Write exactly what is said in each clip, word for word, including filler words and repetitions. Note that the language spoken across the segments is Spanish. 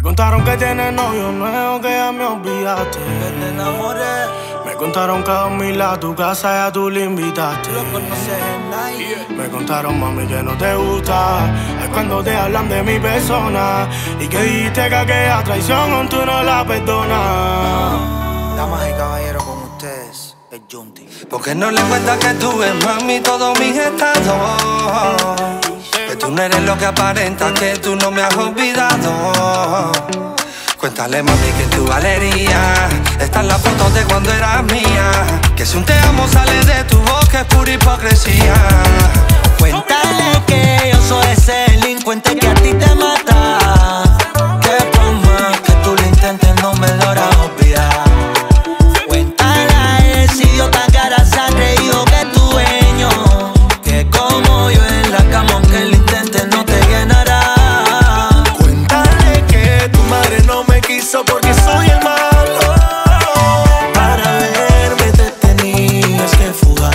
contaron que tienes novio nuevo, que ya me olvidaste. Que te enamoré. Me contaron que a dormir a tu casa ya tú le invitaste. Tú lo conoces en Nike. Me contaron, mami, que no te gusta es cuando te hablan de mi persona y que dijiste que aquella traición tú no la perdonas. Damas y caballeros, con ustedes, el Junti. Porque no le cuentas que tú ves, mami, todos mis estados. Que tú no eres lo que aparentas, que tú no me has olvidado. Cuéntale, mami, que en tu galería están las fotos de cuando eras mía. Que si un te amo sale de tu boca es pura hipocresía. Cuéntale que yo soy ese delincuente que a ti te mata. Que por más que tú lo intentes no me logras olvidar. Cuéntale a él si yo tan cara se ha reído que tu dueño. Que como yo en la cama aunque lo intentes no te llenará. Cuéntale que tu madre no me quiso porque soy el malo. Para verme te tenías que fugar.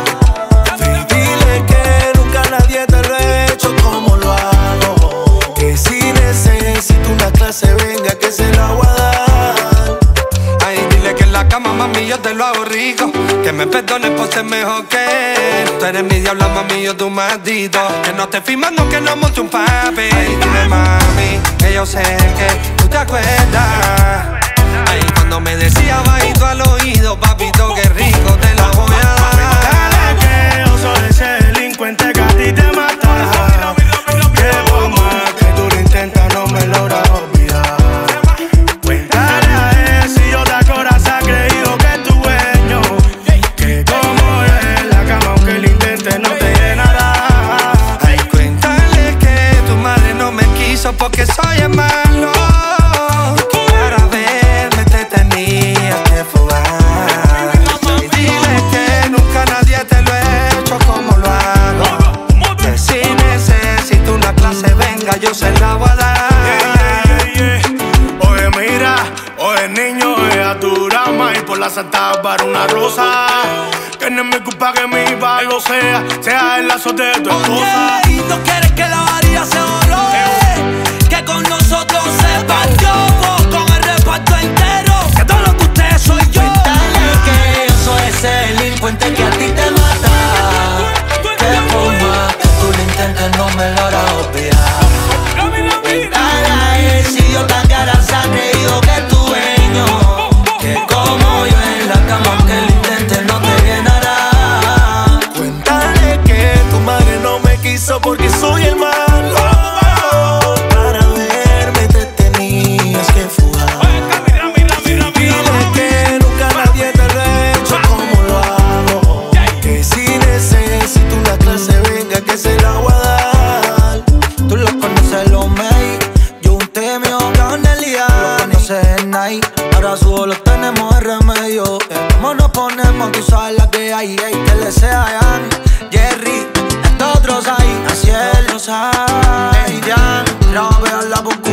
Dile que nunca nadie te lo he hecho como lo hago. Que si necesito una clase venga que se la voy a dar. Ay, dile que en la cama, mami, yo te lo hago rico. Que me perdones por ser mejor que él. Tú eres mi diabla, mami, yo tu maldito. Que no te firmando, que no monte un papi. Ay, dime, mami, que yo sé que tú te acuerdas. Ay, cuando me decía bajito al oído, papito, qué rico te la voy a dar. Dale que yo soy ese delincuente que a ti te mata. Que por más que tú lo intentas no me logras olvidar. Cuéntale a él si yo te corazón ha creído que es tu dueño. Que como yo en la cama aunque lo intentes no te llenará. Ay, cuéntale que tu madre no me quiso porque soy el malo. Para verme te tenía que fugar. Y dile que nunca nadie te lo ha hecho como lo hago. Que si necesito una clase venga yo se la voy a dar. Yeah, yeah, yeah. Oye, mira, oye, niño, oye, a tu drama y por la Santa Bárbara una rosa. Que no es mi culpa que mi palo sea, sea el lazo de tu esposa. Oye, y no quieres que la varilla se olore. Que con nosotros se partió con el reparto entero. Que todo lo que usted soy yo. Cuéntale que yo soy ese delincuente que a ti te mata. Que por más que tú lo intentes no me logras olvidar. Cuéntale a él si yo tan cara se ha reído que tu dueño. Que como yo en la cama aunque lo intentes no te llenará. Cuéntale que tu madre no me quiso porque soy el malo. Para verme te tenías que fugar. Dile que nunca nadie te lo ha hecho como lo hago. Que si necesito una clase venga que se la voy a dar. Tú lo conoces, los May. Yo un temio, Canelia. Lo conoces en Nike. Ahora solo tenemos el remedio. Como nos ponemos, tú sabes la que hay. Ey, que le sea Ian, Jerry, estos otros hay. Así es, los hay. Ey, Jan, la voy a la boca.